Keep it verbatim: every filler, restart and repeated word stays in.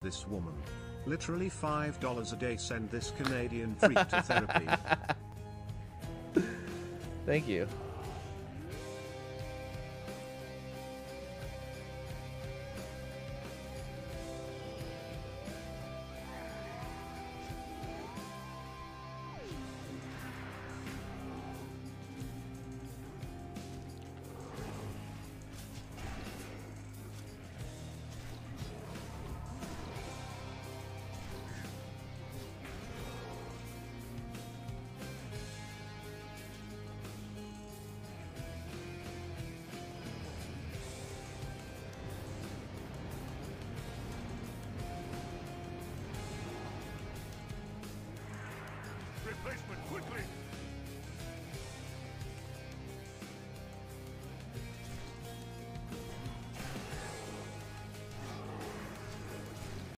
This woman. Literally five dollars a day. Send this Canadian freak to therapy. Thank you. Replacement quickly!